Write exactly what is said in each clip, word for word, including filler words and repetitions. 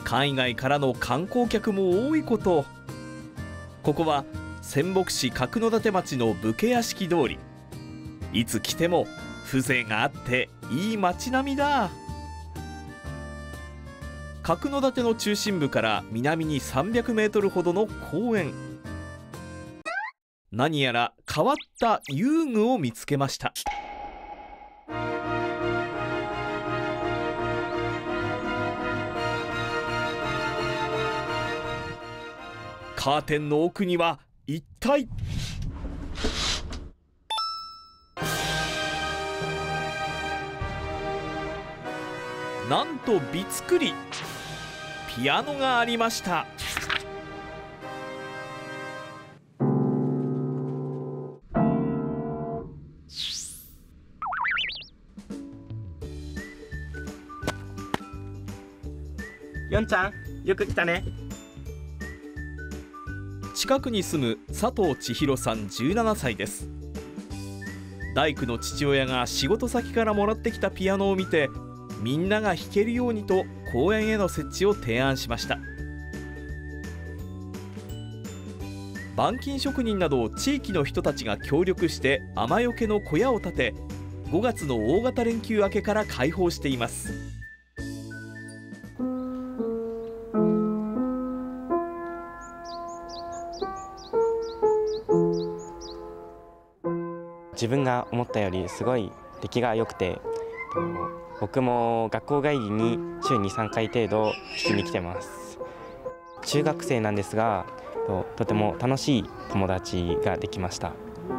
海外からの観光客も多いこと。ここは仙北市角館町の武家屋敷通り。いつ来ても風情があっていい街並みだ。角館の中心部から南にさんびゃくメートルほどの公園。何やら変わった遊具を見つけました。カーテンの奥には一体なんとびつくりピアノがありました。 ヨンちゃん、よく来たね。 近くに住む佐藤千尋さんじゅうななさいです。大工の父親が仕事先からもらってきたピアノを見て、みんなが弾けるようにと公園への設置を提案しました。板金職人など地域の人たちが協力して雨よけの小屋を建て、ごがつの大型連休明けから開放しています。 自分が思ったよりすごい出来が良くて、僕も学校帰りに週にさんかい程度弾きに来てます。中学生なんですが、とても楽しい友達ができました。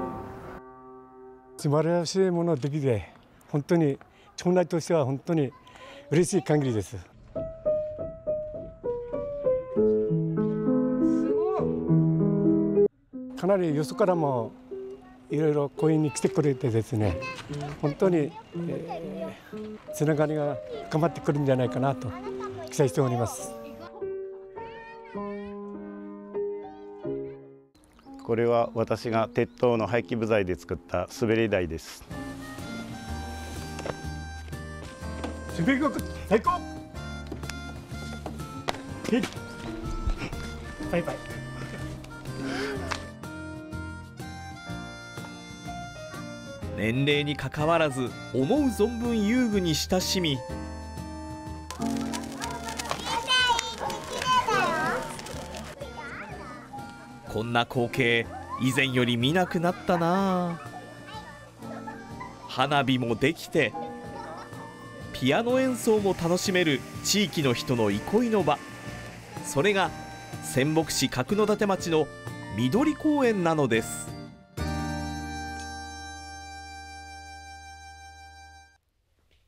素晴らしいものできて、本当に町内としては本当に嬉しい限りです。かなりよそからもいろいろ公園に来てくれてですね、本当に、えー、つながりが深まってくるんじゃないかなと期待しております。 これは私が鉄塔の廃棄部材で作った滑り台です。 滑りが最高。バイバイ。 年齢にかかわらず思う存分遊具に親しみ、こんな光景以前より見なくなったな。花火もできてピアノ演奏も楽しめる地域の人の憩いの場、それが仙北市角館町の緑公園なのです。